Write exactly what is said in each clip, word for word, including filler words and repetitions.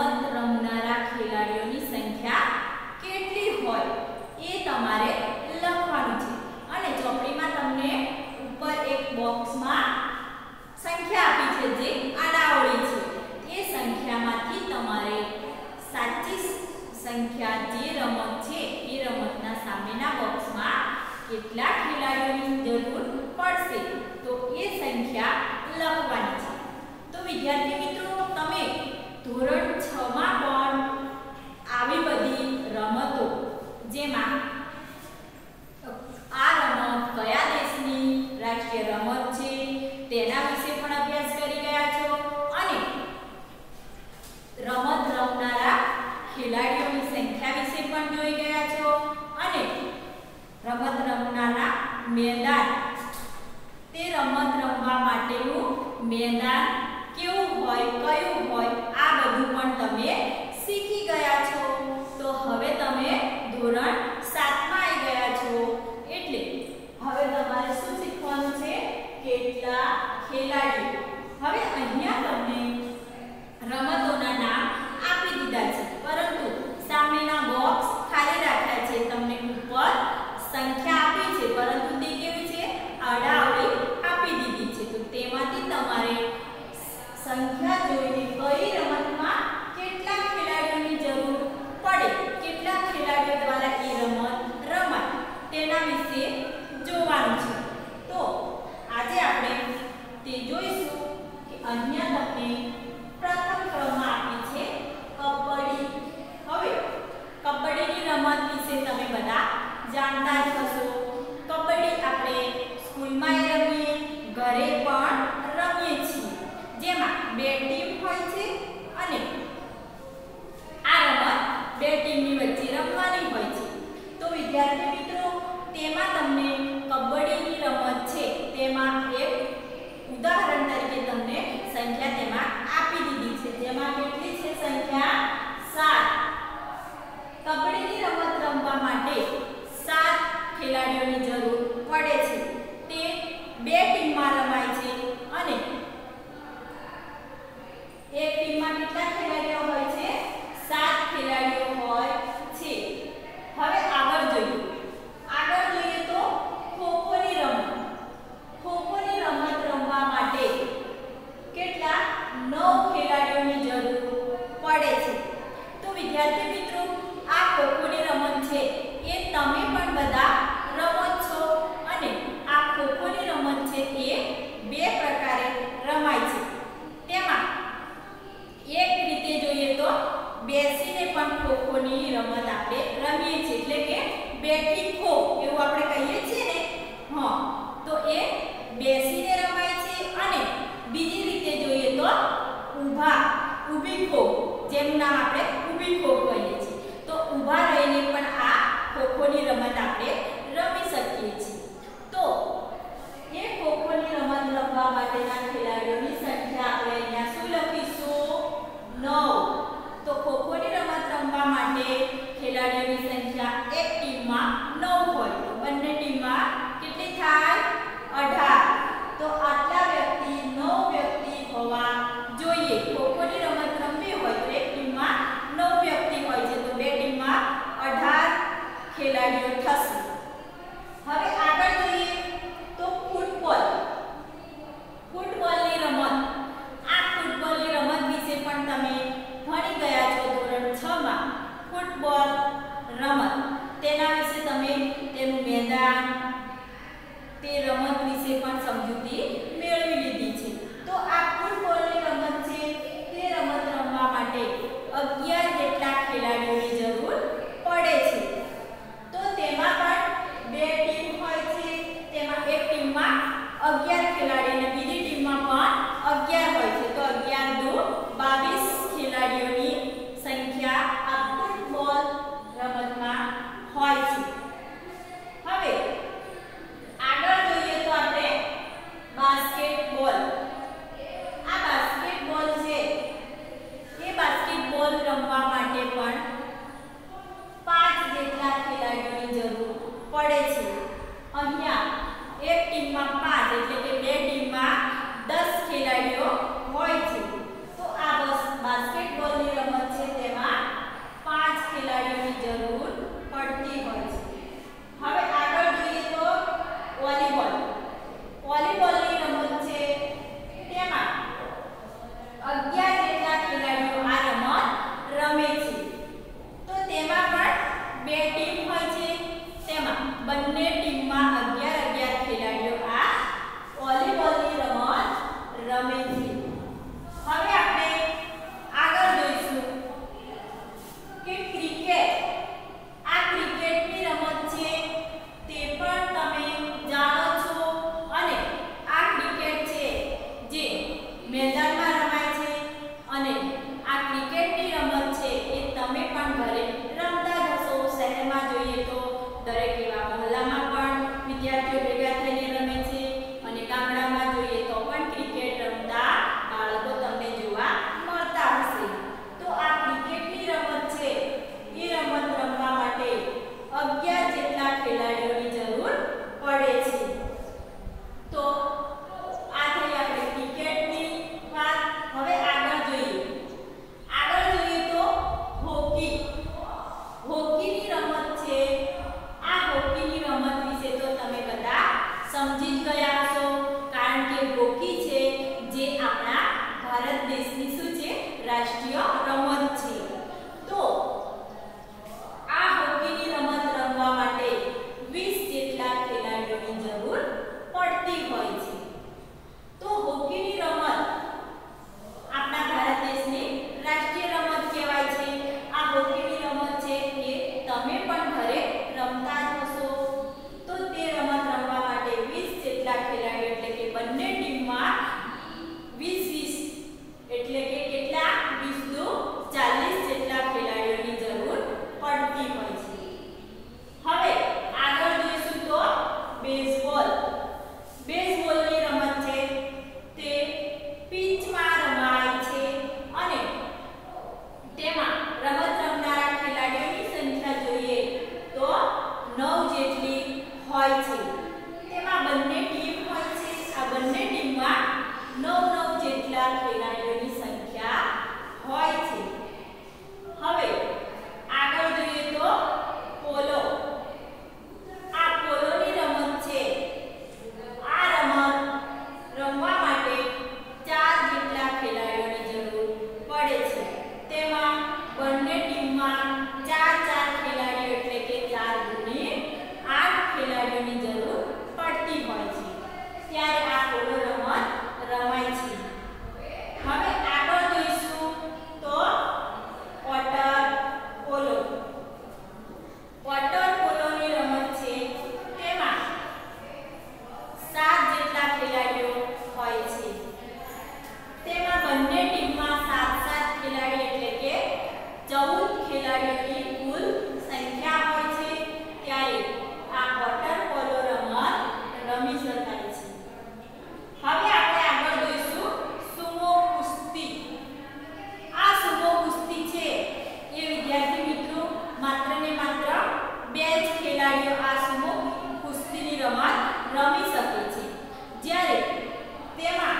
રમત રમનારા ખેલાડીઓની સંખ્યા કેટલી હોય એ તમારે લખવાનું છે અને ચોપડીમાં તમને ઉપર એક બોક્સમાં સંખ્યા આપી છે જે આડાવળી છે એ સંખ્યામાંથી તમારે સાચી સંખ્યા જે રમત છે એ રમતના સામેના બોક્સમાં કેટલા ખેલાડીઓની જરૂર પડશે તો એ સંખ્યા લખવાની છે। તો વિદ્યાર્થી મિત્રો તમે ધોરણ છ માં પણ આવી બધી રમતો જેમાં આ રમત કયા દેશની રાષ્ટ્રીય રમત છે તેના વિશે પણ અભ્યાસ કરી ગયા છો અને રમત રમનારા ખેલાડીઓની સંખ્યા વિશે પણ જોઈ ગયા છો અને રમત રમનારા મેદાન તે રમત રમવા માટેનું મેદાન કેવું હોય કયું હોય આ બધું પણ તમે શીખી ગયા છો। તો હવે તમે ધોરણ સાત માં આવી ગયા છો એટલે હવે તમારે શું શીખવાનું છે કેટલા ખેલાડીઓ। હવે અહીંયા તમને રમતોના નામ આપી દીધા છે પરંતુ સામેના બોક્સ ખાલી રાખ્યા છે। તમને ઉપર સંખ્યા આપી છે પરંતુ તે કેવી છે આડાઅવળી આપી દીધી છે। તો તેમાંથી તમારે સંખ્યા જોઈને કઈ રમતમાં કેટલા ખેલાડીઓની જરૂર પડે કેટલા ખેલાડીઓ દ્વારા એ રમત રમાય તેના વિશે જોવાનું છે। તો આજે આપણે તે જોઈશું કે અહીંયા તમને પ્રથમ ક્રમમાં આપી છે કબડ્ડી। હવે કબડ્ડીની રમત વિશે તમે બધા જાણતા જ હશો। કબડ્ડી આપણે સ્કૂલમાં રમીએ ઘરે પણ રમીએ છીએ જેમાં બે ટીમ હોય છે અને આ રમત બે ટીમની વચ્ચે રમવાની હોય છે। તો વિદ્યાર્થી મિત્રો તેમાં તમને કબડ્ડીની રમત છે તેમાં એક ઉદાહરણ તરીકે તમને સંખ્યા તેમાં આપી દીધી છે જેમાં કેટલી છે સંખ્યા સાત। કબડ્ડીની રમત રમવા માટે સાત ખેલાડીઓની જરૂર પડે છે। તે બે ટીમમાં રમાય છે અને એક ટીમમાં કેટલા ખેલાડીઓ હોય છે સાત ખેલાડીઓ હોય છે। હવે આગળ જોઈએ આગળ જોઈએ તો ખોખોની રમત ખોખોની રમત રમવા માટે કેટલા નવ ખેલાડીઓની જરૂર પડે છે। તો વિદ્યાર્થી મિત્રો આ ખોખોની રમત છે એ તમે પણ બધા રમો છો અને આ ખોખોની રમત છે એ બે પ્રકારે રમાય છે। તેમાં એક રીતે જોઈએ તો બેસીને પણ ખોખોની રમત આપણે રમીએ છીએ એટલે કે બેઠી ખો એવું આપણે કહીએ છીએ ને હા તો એ બેસીને રમાય છે અને બીજી રીતે જોઈએ તો ઊભા ઊભી ખો જેનું નામ આપણે ઊભી ખો કહીએ છીએ। તો ઊભા રહીને પણ આ ખોખોની રમત આપણે રમી શકીએ છીએ। તો એ ખોખોની રમત રમવા માટેના ખેલાડીઓની સંખ્યા આપણે અહીંયા શું લખીશું નવ। તો ખોખોની રમત રમવા માટે ખેલાડીઓની સંખ્યા એક ટીમમાં નવ હોય તો બંને ટીમમાં કેટલી થાય અઢાર। તો આટલા વ્યક્તિ નવ વ્યક્તિ હોવા જોઈએ। ખોખોની રમત રમવી હોય તો એક ટીમમાં નવ વ્યક્તિ હોય છે તો બે ટીમમાં અઢાર ખેલાડીઓ થશે। હવે આગળ જોઈએ તો ફૂટબોલ ફૂટબોલની રમત આ ફૂટબોલની રમત વિશે પણ તમે ભણી ગયા છો ધોરણ છ માં ફૂટબોલ રમત તેના વિશે તમે તેનું મેદાન તે રમત વિશે પણ સમજૂતી મેળવી લીધી છે। તો આ ફૂટબોલની રમત છે તે રમત રમવા માટે અગિયાર જેટલા ખેલાડીઓની જરૂર પડે છે। તો તેમાં પણ બે ટીમ હોય છે તેમાં એક ટીમમાં અગિયાર ખેલાડી અને બીજી ટીમમાં પણ અગિયાર હોય છે। તો અગિયાર દુ બાવીસ ખેલાડીઓની સંખ્યા આ ફૂટબોલ રમતમાં હોય છે। હવે આગળ જોઈએ તો ચૌદ ખેલાડીઓની કુલ સંખ્યા હોય છે ત્યારે આ વોટર પોલો રમત રમી શકાય છે. હવે આપણે આગળ જોઈશું સુમો કુસ્તી. આ સુમો કુસ્તી છે એ વિદ્યાર્થી મિત્રો માત્ર ને માત્ર બે જ ખેલાડીઓ આ સુમો કુસ્તીની રમત રમી શકે છે. જ્યારે તેમાં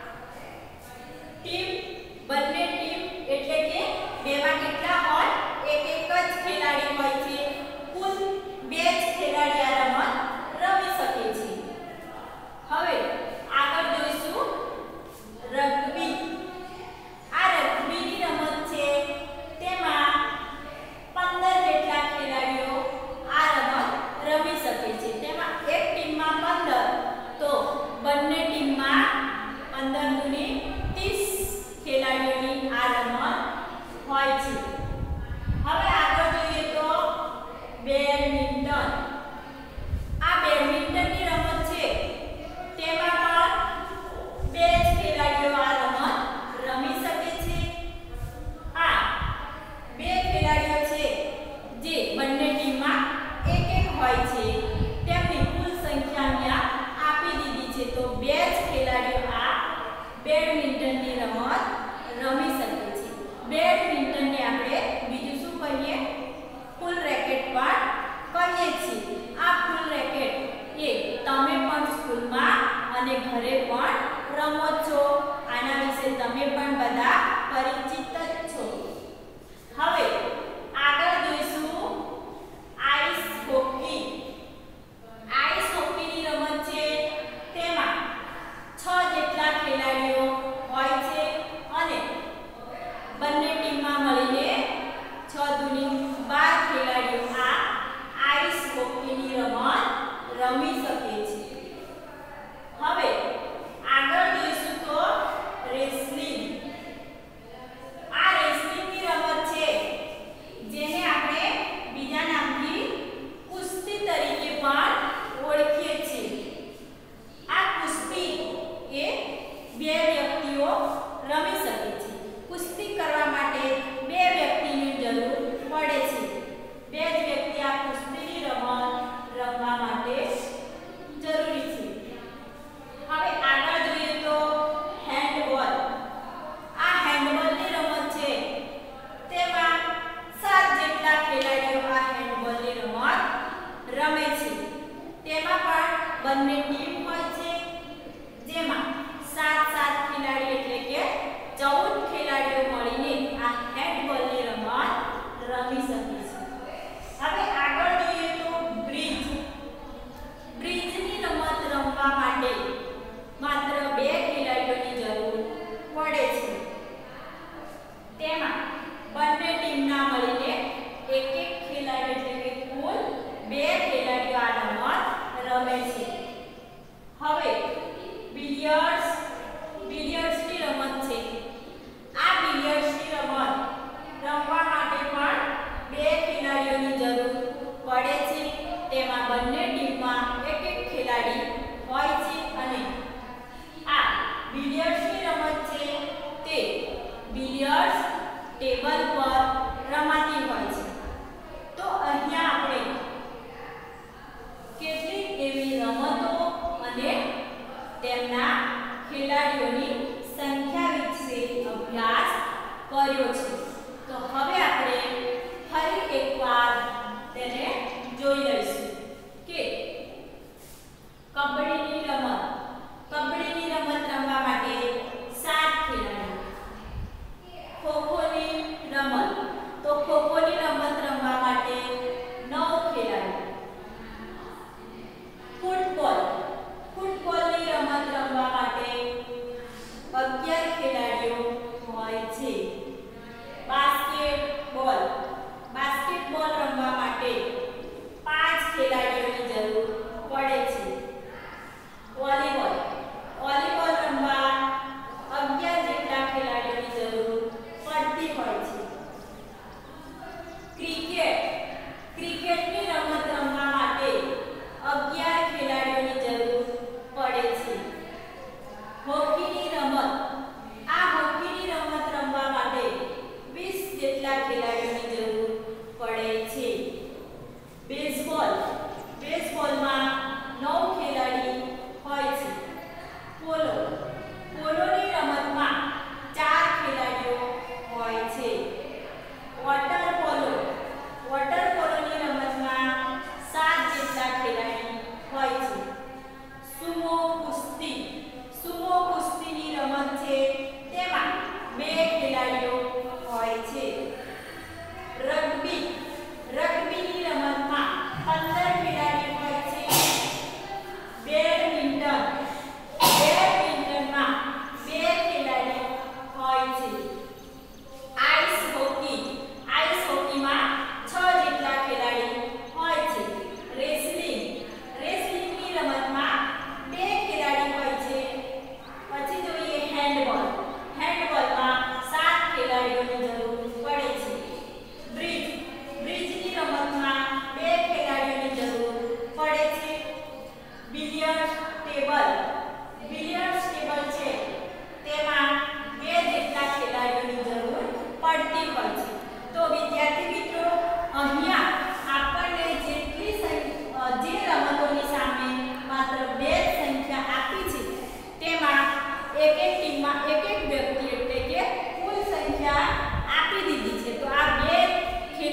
ટીમ બંને ટીમ એટલે કે બેમાં કેટલા હોય એક એક જ ખેલાડી હોય છે. કુલ બે જ ખેલાડી આ રમત રમી શકે છે. હવે આગળ જોઈશું રગ્બી. આ રગ્બીની રમત છે તેમાં પંદર જેટલા ખેલાડીઓ આ રમત રમી શકે છે. તેમાં એક ટીમમાં પંદર તો બંને ટીમમાં પંદર દુની ત્રીસ ખેલાડીઓની આ રમત હોય છે. હવે આગળ જોઈએ તો બેડમિન્ટન. આ બેડમિન્ટનની રમત છે તેમાં પણ બે જ ખેલાડીઓ આ રમત રમી શકે છે. આ બે ખેલાડીઓ છે જે બંને ટીમમાં એક એક હોય છે તેમની કુલ સંખ્યા અહીંયા આપી દીધી છે. તો બે જ ખેલાડીઓ આ બેડમિન્ટનની રમત રમી શકે છે. બેડમિન્ટનને આપણે બીજું શું કહીએ ફૂલ રેકેટ પણ કહીએ છીએ. આ ફૂલ રેકેટ એ તમે પણ સ્કૂલમાં અને ઘરે પણ રમો છો. આના વિશે તમે પણ બધા પરિચિત જ છો. હવે આગળ જોઈશું આઈસ હોકી. આઈસ હોકીની રમત છે તેમાં છ જેટલા ખેલાડીઓ હોય છે અને બંને ટીમમાં મળીને છ દુની બાર ખેલાડીઓ આ આઈસ હોકીની રમત રમી શકે છે. હવે આગળ જોઈશું તો રેસલિંગ. આ રેસલિંગની રમત છે જેને આપણે બીજા નામથી કુસ્તી તરીકે પણ ઓળખીએ છીએ. આ કુસ્તી એ બે વ્યક્તિઓ રમી શકે છે. કુસ્તી કરવા માટે બે વ્યક્તિની જરૂર પડે છે. બે જ વ્યક્તિ આ કુસ્તીની રમત રમવા માટે જરૂરી છે. હવે આગળ જોઈએ તો હેન્ડબોલ. આ હેન્ડબોલની રમત છે તેમાં સાત જેટલા ખેલાડીઓ આ હેન્ડબોલની રમત રમે છે. તેમાં પણ બંને ટીમ હોય છે જેમાં સાત સાત ખેલાડી એટલે કે ચૌદ ખેલાડીઓ મળીને આ હેન્ડબોલની રમત રમી શકે છે. હવે આગળ જોઈએ તો બ્રિજ. બ્રિજની રમત રમવા માટે માત્ર બે ખેલાડીઓની જરૂર પડે છે. તેમાં બંને ટીમના મળીને એક એક ખેલાડી એટલે કે કુલ બે ખેલાડીઓ આ રમત રમે છે. હવે બિલિયર્ડ્સ. બિલિયર્ડ્સની રમત છે. આ બિલિયર્ડ્સની રમત રમવા માટે પણ બે ખેલાડીઓની જરૂર પડે છે. તેમાં બંને ટીમમાં એક એક ખેલાડી હોય છે અને આ બિલિયર્ડ્સની રમત છે તે બિલિયર્ડ્સ ટેબલ પર રમાતી હોય છે. તો અહીંયા આપણે કેટલીક એવી રમતો અને તેમના ખેલાડીઓની સંખ્યા વિશે અભ્યાસ કર્યો છે. તો હવે આપણે ફરી એકવાર તેને જોઈ લઈશું કે કબડ્ડીની રમત. કબડ્ડીની રમત રમવા માટે સાત ખેલાડીઓ. ખોખોની રમત. તો ખોખોની રમત રમવા માટે નવ ખેલાડીઓ. ફૂટબોલ. ફૂટબોલની રમત રમવા માટે અગિયાર ખેલાડીઓ હોય છે. બાસ્કેટબોલ. બાસ્કેટબોલ રમવા માટે પાંચ ખેલાડીઓની જરૂર પડે છે. વોલીબોલ. વોલીબોલ રમવા અગિયાર જેટલા ખેલાડીઓની જરૂર પડતી હોય છે. ક્રિકેટ. ક્રિકેટની રમત રમવા માટે અગિયાર ખેલાડીઓની જરૂર પડે છે. હોકીની રમત. આ હોકીની રમત રમવા માટે વીસ જેટલા ખેલાડીઓની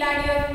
ખેલાડીઓ